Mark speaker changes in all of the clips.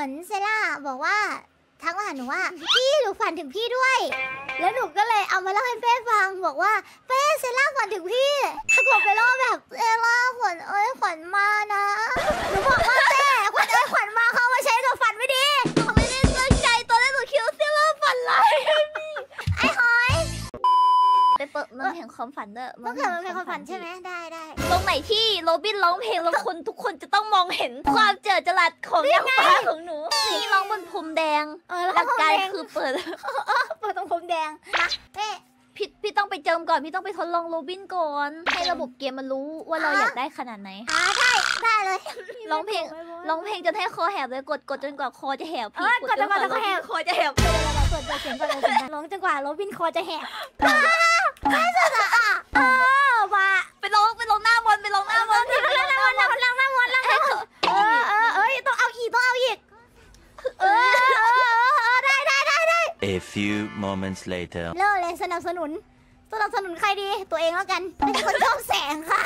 Speaker 1: อนเซล่าบอกว่าทักมาหาหนูว่าพี่หนูฝันถึงพี่ด้วยแล้วหนูก็เลยเอามาเล่าให้เป้ฟังบอกว่าเป้เซล่าฝันถึงพี่ถ้ากดไปเล่าแบบเซล่าขวัญขวัญมานะหนูบอกว่าเป้ขวัญขวัญมาเขามาใช้กับฝันไม่ดีหนูไม่ได้ตั้งใจตอนแรกหนูคิดว่าเซล่าฝันร้ายไอ้หอยไปเปิดเมืองแห่งความฝันเด้อเมืองแห่งความฝันใช่ไหมได้
Speaker 2: ตรงไหนที่โรบินร้องเพลงแล้วคนทุกคนจะต้องมองเห็นความเจิดจรัสของนางฟ้าของหนูนี่ร้องบนพรมแดงหลักการคือเปิด
Speaker 1: ตรงพรมแดงนะเป้
Speaker 2: พี่ต้องไปเจิมก่อนพี่ต้องไปทดลองโรบินก่อนให้ระบบเกมมันรู้ว่าเราอยากได้ขนาดไหน
Speaker 1: ได้เลย
Speaker 2: ร้องเพลงจนให้คอแหบเลยกดจนกว่าคอจะแหบพี่
Speaker 1: กดจนกว่าคอแหบกดเสียงก่อนร้องจนกว่าโรบินคอจะแหบไม่สุดอ่ะมา
Speaker 2: ไปลงหน้ามนไปลงหน้ามน
Speaker 1: ต้องเอาอีกได้
Speaker 3: A few moments later
Speaker 1: เลิกเลยสนับสนุนใครดีตัวเองแล้วกันเป็นคนชอบแสงค่ะ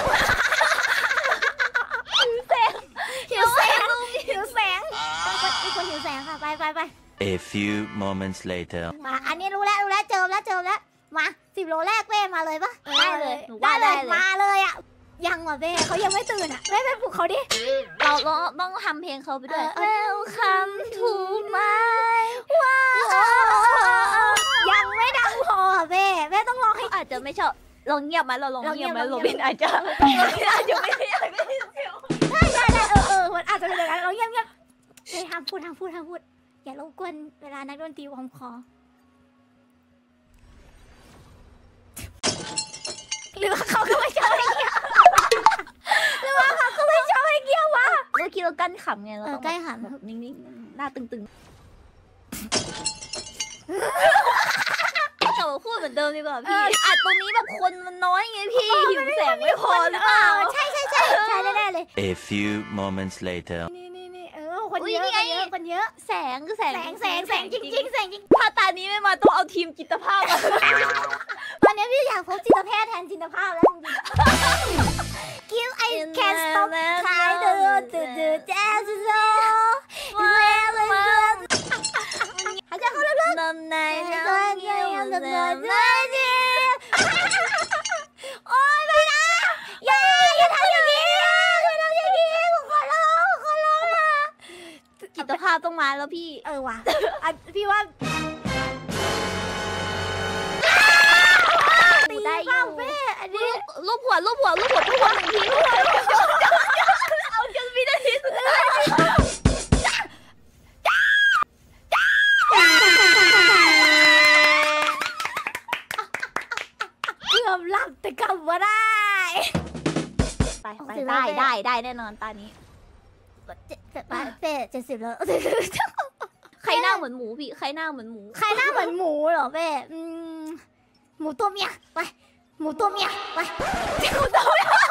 Speaker 1: หิวแสงเป็นคนหิวแสงค่ะไป
Speaker 3: A few moments later
Speaker 1: มาอันนี้รู้แล้วเจิมแล้วมา10 โลแรกเป้มาเลยปะ
Speaker 2: ได้เลย
Speaker 1: มาเลยอ่ะยังว่ะเป้เขายังไม่ตื่นอ่ะเป้ไปปลุกเขาดิ
Speaker 2: เราต้องทำเพลงเขาไปด้วย Welcome to my
Speaker 1: ยังไม่ดังพอเป้ต้องร้องให้
Speaker 2: อาจจะไม่ชอบลองเงียบมาเราลองเงียบมาโรบินอาจจะไม่อยากได้เสียง
Speaker 1: ได้มันอาจจะเป็นอย่างนั้นเราเงียบห้ามพูดอย่ารบกวนเวลานักดนตรีวอร์มคอหรือว่าเขาก็ไม่ชอบให้เงียบวะเรา
Speaker 2: คิดว่ากั้นขำไงเราต้อง
Speaker 1: กั้นขำ
Speaker 2: แบบนิ่งๆหน้าตึงๆแต่ว่าพูดเหมือนเดิมดีกว่าพี่อัดตรงนี้แบบคนมันน้อยไงพี่หิวแสงไม่พอหรือเปล่า
Speaker 1: ใช่แน่เลย
Speaker 3: A few moments later
Speaker 1: นี่คนเยอะ
Speaker 2: แสง
Speaker 1: จริง
Speaker 2: ถ้าตานี้ไม่มาต้องเอาทีมจิตภาพมา
Speaker 1: ตอนนี้พี่อยากพบจิตแพทย์แทนจิตภาพแล้วจริงGive I can't stop trying to dance so หายใจเข้าลึกๆ
Speaker 2: นมใน
Speaker 1: โอ๊ยไม่นะอย่าทำอย่างนี้ขอร้อง
Speaker 2: จิตภาพต้องมาแล้วพี่
Speaker 1: ว่ะพี่ว่า
Speaker 2: ได้อยู่
Speaker 1: อันนี้
Speaker 2: รูปหัวทุกคนหนึ่งทีเอาจนวินาทีสุดท้าย
Speaker 1: เกือบหลับแต่กลับมาได้
Speaker 2: ได้แน่นอนตานี้
Speaker 1: เป้70แล้ว
Speaker 2: ใครหน้าเหมือนหมูพี่ใครหน้าเหมือนหมู
Speaker 1: เหรอเป้หมูตัวเมียไปหมูตัวเมียไป